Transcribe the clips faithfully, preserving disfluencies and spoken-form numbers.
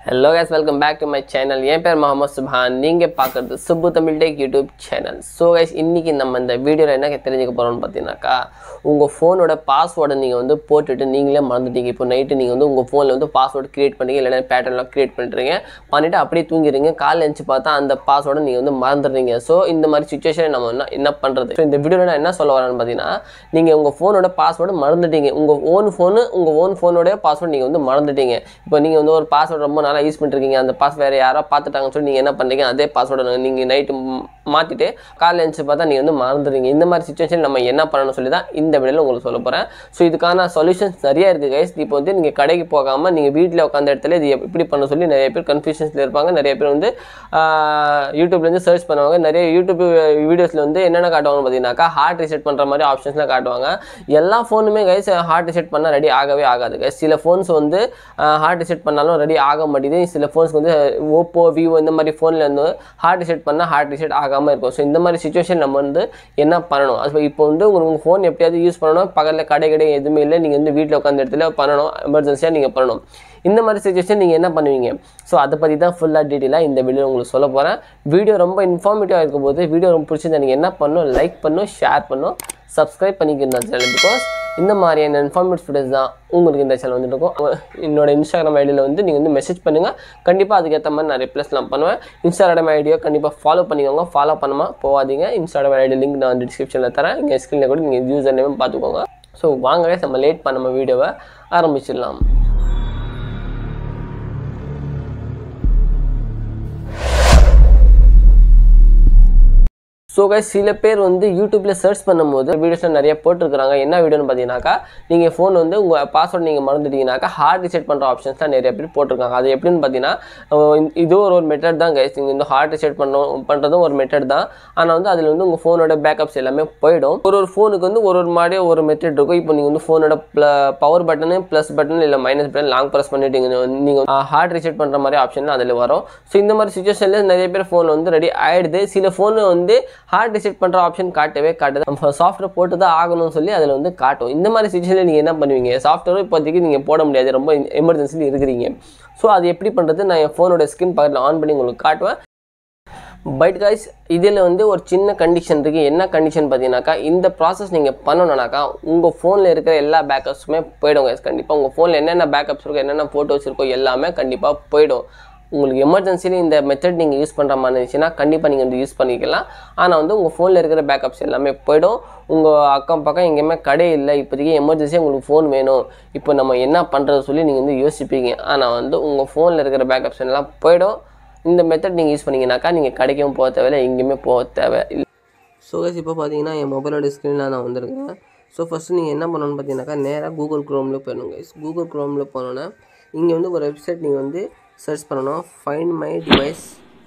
Hello guys welcome back to my channel என் பேர் முகமது சுப்ஹான் நீங்க பார்க்கிறது Subbu Tamil tech YouTube channel. So guys இன்னைக்கு நம்ம இந்த வீடியோவில் என்ன தெரிஞ்சுக்க போகிறோம்னு பார்த்தீங்கன்னாக்கா உங்கள் ஃபோனோட பாஸ்வேர்டை நீங்கள் வந்து போட்டுட்டு நீங்களே மறந்துட்டீங்க. இப்போ நைட்டு நீங்கள் வந்து உங்கள் ஃபோனில் வந்து பாஸ்வேர்டு க்ரியேட் பண்ணி இல்லைனா பேட்டர்ன்லாம் க்ரியேட் பண்ணுறீங்க பண்ணிவிட்டு அப்படியே தூங்கிடுறீங்க. காலையில் எழுந்து பார்த்தா அந்த பாஸ்வேர்டை நீங்கள் வந்து மறந்துடுறீங்க. ஸோ இந்த மாதிரி சுச்சுவேஷனை நம்ம என்ன என்ன பண்ணுறது? ஸோ இந்த வீடியோவில் நான் என்ன சொல்ல வரேன்னு பார்த்தீங்கன்னா நீங்கள் உங்கள் ஃபோனோட பாஸ்வேர்டு மறந்துட்டீங்க. உங்கள் ஓன் ஃபோனு உங்கள் ஓன் ஃபோனோடைய பாஸ்வேர்டு நீங்கள் வந்து மறந்துட்டீங்க. இப்போ நீங்கள் வந்து ஒரு பாஸ்வேர்டு ரொம்ப நல்லா யூஸ் பண்ணிருக்கீங்க, அந்த பாஸ் வேறு யாரோ பார்த்துட்டாங்கன்னு சொல்லி நீங்கள் என்ன பண்ணுறீங்க, அதே பாஸ்வேர்டை நீங்கள் நைட்டு மாற்றிட்டு காலையில் எழுந்து பார்த்தா நீங்கள் வந்து மறந்துடுறீங்க. இந்த மாதிரி சுச்சுவேஷன் நம்ம என்ன பண்ணணும்னு சொல்லி தான் இந்த வீடியோவில் உங்களுக்கு சொல்ல போகிறேன். ஸோ இதுக்கான சொல்யூஷன்ஸ் நிறைய இருக்குது கைஸ். இப்போ வந்து நீங்கள் கடைக்கு போகாமல் நீங்கள் வீட்டில் உட்காந்த இடத்துல இது எப்படி பண்ண சொல்லி நிறைய பேர் கன்ஃபியூஷன்ஸில் இருப்பாங்க. நிறைய பேர் வந்து யூடியூப்லேருந்து சர்ச் பண்ணுவாங்க. நிறைய யூடியூப் வீடியோஸில் வந்து என்னென்ன காட்டுவாங்கன்னு பார்த்தீங்கன்னாக்கா ஹார்ட் ரீசெட் பண்ணுற மாதிரி ஆப்ஷன்ஸ்லாம் காட்டுவாங்க. எல்லா ஃபோனுமே கைஸ் ஹார்ட் ரீசெட் பண்ணால் ரெடி ஆகவே ஆகாது கைஸ். சில ஃபோன்ஸ் வந்து ஹார்ட் ரீசெட் பண்ணாலும் ரெடி ஆக மாட்டேங்குது. சில ஃபோன்ஸ்க்கு வந்து ஓப்போ விவோ இந்த மாதிரி ஃபோனில் வந்து ஹார்ட் ரீசெட் பண்ணால் ஹார்ட் ரீசெட் ஆகாமல் இருக்கும். ஸோ இந்த மாதிரி சுச்சுவேஷன் நம்ம வந்து என்ன பண்ணணும்? அது இப்போ வந்து உங்கள் ஃபோன் எப்படியாவது யூஸ் பண்ணணும், பக்கத்தில் கடை கடை எதுவுமே இல்லை, நீங்கள் வந்து வீட்டில் உட்காந்த இடத்துல பண்ணணும், எமர்ஜென்சியாக நீங்கள் பண்ணணும். இந்த மாதிரி சுச்சுவேஷன் நீங்கள் என்ன பண்ணுவீங்க? ஸோ அதை பற்றி தான் ஃபுல்லாக டீட்டெயிலாக இந்த வீடியோ உங்களுக்கு சொல்ல போகிறேன். வீடியோ ரொம்ப இன்ஃபார்மேட்டிவாக இருக்கும் போது வீடியோ ரொம்ப பிடிச்சிருந்தா நீங்கள் என்ன பண்ணணும், லைக் பண்ணணும், ஷேர் பண்ணணும், சப்ஸ்கிரைப் பண்ணிக்கிறேன் சேனல். பிகாஸ் இந்த மாதிரியான இன்ஃபார்மேட்டிவ் வீடியோஸ் தான் உங்களுக்கு இந்த சேனல் வந்துட்டு இருக்கும். என்னோட இன்ஸ்டாகிராம் ஐடியில் வந்து நீங்கள் வந்து மெசேஜ் பண்ணுங்கள், கண்டிப்பாக அதுக்கேற்ற மாதிரி நான் ரிப்ளைஸ்லாம் பண்ணுவேன். இன்ஸ்டாகிராம் ஐடியோ கண்டிப்பாக ஃபாலோ பண்ணிக்கோங்க, ஃபாலோ பண்ணாமல் போகாதீங்க. இன்ஸ்டாகிராம் ஐடி லிங்க் நான் வந்து டிஸ்கிரிப்ஷனில் தரேன், இங்கே ஸ்க்ரீனில் கூட நீங்கள் யூசர் நேம் பார்த்துக்கோங்க. ஸோ வாங்கவே நம்ம லேட் பண்ண நம்ம வீடியோவை ஆரம்பிச்சிடலாம். ஸோ கைஸ் சில பேர் வந்து யூடியூப்பில் சர்ச் பண்ணும்போது வீடியோஸ்லாம் நிறைய போட்டிருக்கிறாங்க. என்ன வீடியோன்னு பார்த்தீங்கன்னாக்கா நீங்கள் ஃபோன் வந்து உங்கள் பாஸ்வேர்டு நீங்கள் மறந்துட்டீங்கன்னாக்கா ஹார்ட் ரீசெட் பண்ணுற ஆப்ஷன்ஸ்லாம் நிறைய பேர் போட்டிருக்காங்க. அது எப்படின்னு பார்த்தீங்கன்னா இது ஒரு ஒரு மெத்தட் தான் கைஸ். நீங்கள் இந்த ஹார்ட் ரீசெட் பண்ணணும் பண்ணுறதும் ஒரு மெத்தட் தான். ஆனால் வந்து அதில் வந்து உங்கள் ஃபோனோட பேக்கப்ஸ் எல்லாமே போயிடும். ஒரு ஒரு ஃபோனுக்கு வந்து ஒரு ஒரு மாதிரி ஒரு மெத்தட் இருக்கும். இப்போ நீங்கள் வந்து ஃபோனோட பவர் பட்டனு ப்ளஸ் பட்டன் இல்லை மைனஸ் பட்டன் லாங் ப்ரெஸ் பண்ணிட்டு நீங்கள் ஹார்ட் ரீசெட் பண்ணுற மாதிரி ஆப்ஷன் அதில் வரும். ஸோ இந்த மாதிரி சுச்சுவேஷனில் நிறைய பேர் ஃபோன் வந்து ரெடி ஆகிடுது. சில ஃபோனு வந்து ஹார்ட் ரீசெட் பண்ணுற ஆப்ஷன் காட்டவே காட்டுது. நம்ம சாஃப்ட்வேர் போட்டு தான் ஆகணும்னு சொல்லி அதில் வந்து காட்டும். இந்த மாதிரி சுச்சுவேஷனில் நீங்கள் என்ன பண்ணுவீங்க? சாஃப்ட்வேர் இப்போதைக்கு நீங்கள் போட முடியாது, ரொம்ப எமர்ஜென்சியில் இருக்கிறீங்க. ஸோ அது எப்படி பண்ணுறது நான் என் ஃபோனோட ஸ்க்ரீன் பக்கத்தில் ஆன் பண்ணி உங்களுக்கு காட்டுவேன். பட் கைஸ் இதில் வந்து ஒரு சின்ன கண்டிஷன் இருக்குது. என்ன கண்டிஷன் பார்த்தீங்கன்னாக்கா இந்த ப்ராசஸ் நீங்கள் பண்ணணுன்னாக்கா உங்கள் ஃபோனில் இருக்கிற எல்லா பேக்கப்ஸுமே போயிடும் கைஸ். கண்டிப்பாக உங்கள் ஃபோனில் என்னென்ன பேக்கப்ஸ் இருக்கோ என்னென்ன ஃபோட்டோஸ் இருக்கோ எல்லாமே கண்டிப்பாக போயிடும். உங்களுக்கு எமர்ஜென்சியில் இந்த மெத்தட் நீங்கள் யூஸ் பண்ணுற மாதிரி இருந்துச்சுன்னா கண்டிப்பாக நீங்கள் வந்து யூஸ் பண்ணிக்கலாம். ஆனால் வந்து உங்கள் ஃபோனில் இருக்கிற பேக்கப்ஸ் எல்லாமே போயிடும். உங்கள் அக்கம் பக்கம் எங்கேயுமே கடை இல்லை, இப்போதைக்கு எமர்ஜென்சியாக உங்களுக்கு ஃபோன் வேணும், இப்போ நம்ம என்ன பண்ணுறது சொல்லி நீங்கள் வந்து யோசிப்பீங்க. ஆனால் வந்து உங்கள் ஃபோனில் இருக்கிற பேக்கப்ஸ் எல்லாம் போயிடும். இந்த மெத்தட் நீங்கள் யூஸ் பண்ணிங்கனாக்கா நீங்கள் கடைக்கும் போக தேவையில்லை, எங்கேயுமே போக தேவை இல்லை. ஸோ கைஸ் இப்போ பார்த்தீங்கன்னா என் மொபைலோட ஸ்க்ரீனில் நான் வந்திருக்கேன். ஸோ ஃபஸ்ட்டு நீங்கள் என்ன பண்ணணும்னு பார்த்தீங்கன்னாக்கா நேராக கூகுள் க்ரோமில் போயிடணும் கைஸ். கூகுள் க்ரோமில் போனோன்னா இங்கே வந்து ஒரு வெப்சைட் நீங்கள் வந்து சர்ச் பண்ணணும், ஃபைண்ட் மை டிவைஸ்.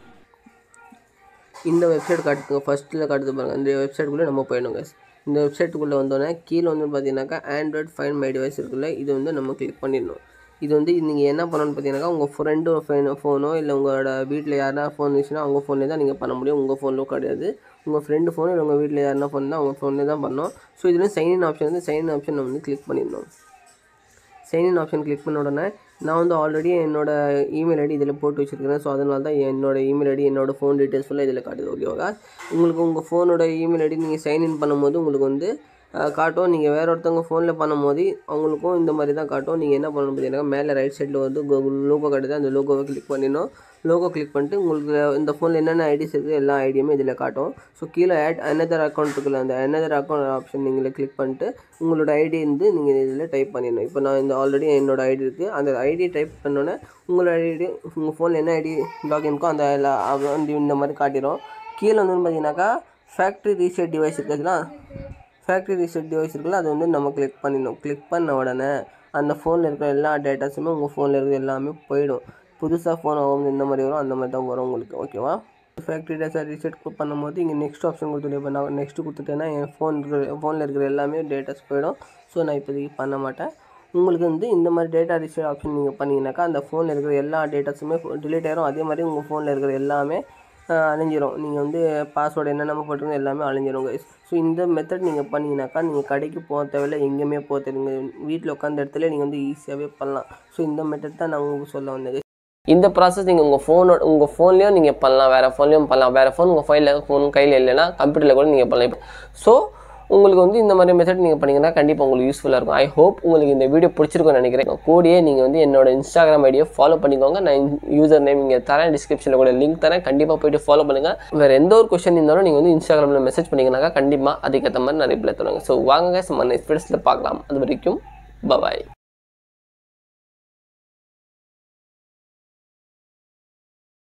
இந்த வெப்சைட் காட்டுங்க, ஃபஸ்ட்டில் காட்டுது பாருங்கள். இந்த வெப்சைட்டுக்குள்ளே நம்ம போயிடணும் கைஸ். இந்த வெப்சைட்டுக்குள்ளே வந்தோடனே கீழே வந்து பார்த்தீங்கன்னாக்கா ஆண்ட்ராய்ட் ஃபைண்ட் மை டிவைஸ் இருக்குல்ல, இது வந்து நம்ம கிளிக் பண்ணிடணும். இது வந்து நீங்கள் என்ன பண்ணணும்னு பார்த்தீங்கன்னாக்கா உங்கள் ஃப்ரெண்டு ஃபோனோ ஃபோனோ இல்லை உங்களோட வீட்டில் யாருனா ஃபோன் இருந்துச்சுன்னா அவங்க ஃபோன்லேயே தான் நீங்கள் பண்ண முடியும். உங்கள் ஃபோனில் கிடையாது. உங்கள் ஃப்ரெண்டு ஃபோனோ இல்லை உங்கள் வீட்டில் யாருனா ஃபோன் தான் அவங்க ஃபோன்லேயே தான் பண்ணணும். ஸோ இதில் சைன்இன் ஆப்ஷன் வந்து சைன்இன் ஆப்ஷன் நம்ம வந்து கிளிக் பண்ணிடணும். சைன்இன் ஆப்ஷன் கிளிக் பண்ண உடனே நான் வந்து ஆல்ரெடி என்னோடய இமெயில் ஐடி இதில் போட்டு வச்சுருக்கிறேன். ஸோ அதனால தான் என்னோடய இமெயில் ஐடி என்னோடய ஃபோன் டீட்டெயில்ஸ் ஃபுல்லாக இதில் காட்டுது. ஓகேவா? உங்களுக்கு உங்கள் ஃபோனோட இமெயில் ஐடி நீங்கள் சைன்இன் பண்ணும்போது உங்களுக்கு வந்து காட்டும். நீங்கள் வேறு ஒருத்தவங்க ஃபோனில் பண்ணும்போது அவங்களுக்கும் இந்த மாதிரி தான் காட்டும். நீங்கள் என்ன பண்ணணும் பார்த்தீங்கன்னா மேலே ரைட் சைடில் வந்து கூகுள் லோகோ காட்டுது, அந்த லோகோவை கிளிக் பண்ணிடணும். லோகோ கிளிக் பண்ணிட்டு உங்களுக்கு இந்த ஃபோனில் என்னென்ன ஐடிஸ் இருக்குது எல்லா ஐடியுமே இதில் காட்டும். ஸோ கீழே ஆட் அனதர் அக்கௌண்ட் இருக்குல்ல, அந்த அனதர் அக்கௌண்ட் ஆப்ஷன் நீங்கள் கிளிக் பண்ணிட்டு உங்களோட ஐடி வந்து நீங்கள் இதில் டைப் பண்ணிடணும். இப்போ நான் இந்த ஆல்ரெடி என்னோடய ஐடி இருக்குது, அந்த ஐடி டைப் பண்ணோன்னே உங்களோட ஐடி உங்கள் ஃபோனில் என்ன ஐடி லாகின்க்கோ அந்த எல்லா வந்து இந்த மாதிரி காட்டிடும். கீழே வந்து பார்த்தீங்கன்னாக்கா ஃபேக்ட்ரி ரீசெட் டிவைஸ் இருக்குதுன்னா ஃபேக்ட்ரி ரீசெட் டிவைஸ் இருக்குல்ல, அது வந்து நம்ம கிளிக் பண்ணிடணும். கிளிக் பண்ண உடனே அந்த ஃபோனில் இருக்கிற எல்லா டேட்டாஸுமே உங்கள் ஃபோனில் இருக்கிற எல்லாமே போயிடும். புதுசாக ஃபோன் ஆகும் இந்த மாதிரி வரும், அந்த மாதிரி தான் வரும் உங்களுக்கு. ஓகேவா? ஃபேக்ட்ரி டேட்டா ரீசெட் பண்ணும்போது இங்கே நெக்ஸ்ட் ஆப்ஷன் கொடுத்துட்டு இப்போ நான் நெக்ஸ்ட்டு கொடுத்துட்டேன்னா என் ஃபோன் இருக்கிற ஃபோனில் இருக்கிற எல்லாமே டேட்டாஸ் போயிடும். ஸோ நான் இப்போதைக்கு பண்ண மாட்டேன். உங்களுக்கு வந்து இந்த மாதிரி டேட்டா ரீசெட் ஆப்ஷன் நீங்கள் பண்ணிங்கனாக்கா அந்த ஃபோனில் இருக்கிற எல்லா டேட்டாஸுமே டிலீட் ஆயிரும். அதே மாதிரி உங்கள் ஃபோனில் இருக்கிற எல்லாமே அழிஞ்சிரும். நீங்கள் வந்து பாஸ்வேர்டு என்னென்ன போட்டிருக்கோம் எல்லாமே அழிஞ்சிரும் கைஸ். ஸோ இந்த மெத்தட் நீங்கள் பண்ணிங்கனாக்கா நீங்கள் கடைக்கு போக தேவையில்லை, எங்கேயுமே போக தேவையில்லை, வீட்டில் உட்காந்த இடத்துல நீங்கள் வந்து ஈஸியாகவே பண்ணலாம். ஸோ இந்த மெத்தட் தான் நான் உங்களுக்கு சொல்ல வந்தேன். இந்த ப்ராசஸ் நீங்கள் உங்கள் ஃபோனோட உங்கள் ஃபோன்லேயும் நீங்கள் பண்ணலாம், வேறு ஃபோன்லேயும் பண்ணலாம். வேறு ஃபோன் உங்கள் ஃபைலில் ஃபோன் கையில் இல்லைன்னா கம்ப்யூட்டரில் கூட நீங்கள் பண்ணலாம். ஸோ உங்களுக்கு வந்து இந்த மாதிரி மெத்தட் நீங்கள் பண்ணிங்கன்னா கண்டிப்பாக உங்களுக்கு யூஸ்ஃபுல்லாக இருக்கும். ஐ ஹோப் உங்களுக்கு இந்த வீடியோ பிடிச்சிருக்கும்னு நினைக்கிறேன். கூடயே நீங்கள் வந்து என்னோட இன்ஸ்டாகிராம் ஐடியை ஃபாலோ பண்ணிக்கோங்க. நான் யூசர் நேம் இங்கே தரேன், டிஸ்கிரிப்ஷனில் கூட லிங்க் தரேன். கண்டிப்பாக போய்ட்டு ஃபாலோ பண்ணுங்கள். வேறு எந்த ஒரு கொஸ்டின் இருந்தாலும் நீங்கள் வந்து இன்ஸ்டாகிராமில் மெசேஜ் பண்ணிங்கனாக்கா கண்டிப்பாக அதுக்கேற்ற மாதிரி நான் ரிப்ளை தருவேங்க. ஸோ வாங்க நம்ம நெக்ஸ்ட் வீடியோஸில் பார்க்கலாம். அது வரைக்கும் பாய்.